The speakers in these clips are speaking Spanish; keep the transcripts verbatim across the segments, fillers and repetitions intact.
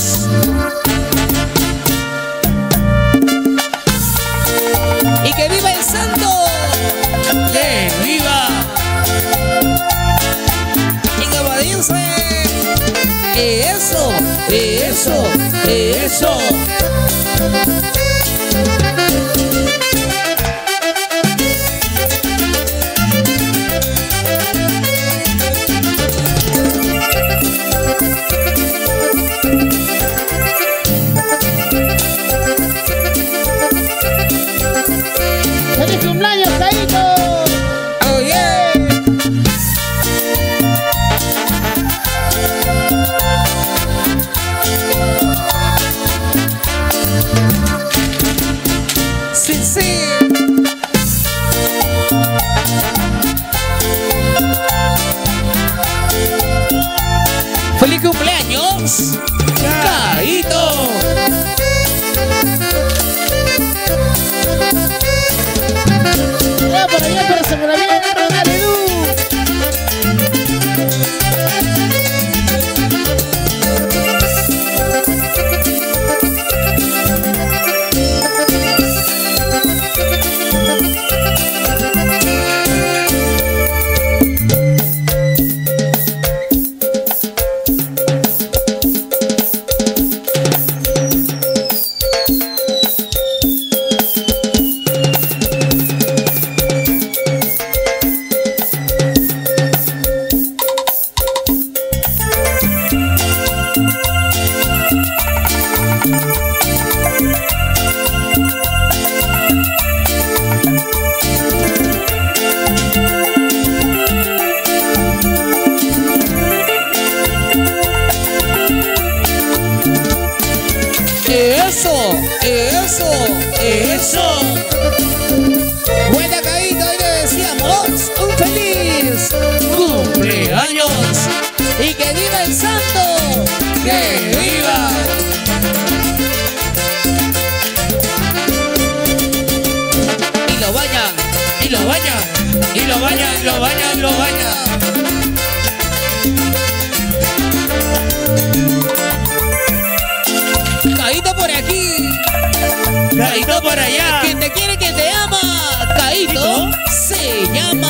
Y que viva el santo. ¡Que viva! Y como dice, eso, eso, eso. ¡Feliz cumpleaños, Caíto! Oh yeah. Sí, sí. ¡Feliz cumpleaños, Caíto! ¡Ya por allá, para aseguramiento de Ronaldo! Eso, eso, eso. Buena, Caíto, hoy le decíamos un feliz cumpleaños. Y que viva el santo. Que viva. Y lo bañan, y lo bañan, y lo bañan, lo bañan, lo bañan. Caíto por aquí, Caíto por allá. quien te quiere, quien te ama. Caíto se llama.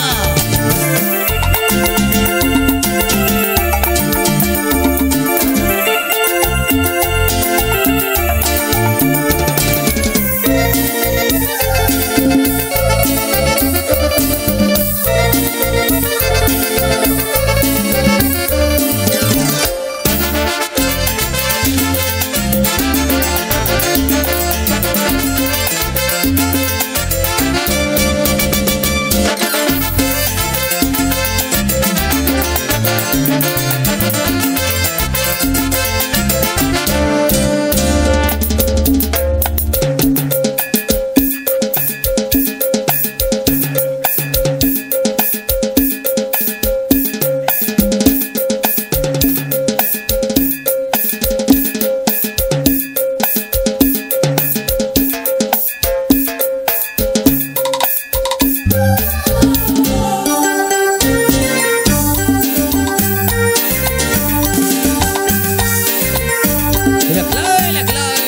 La clave, la clave.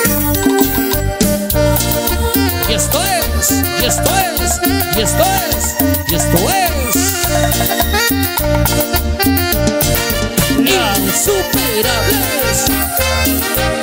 Y esto es, y esto es, y esto es, y esto es. Insuperables.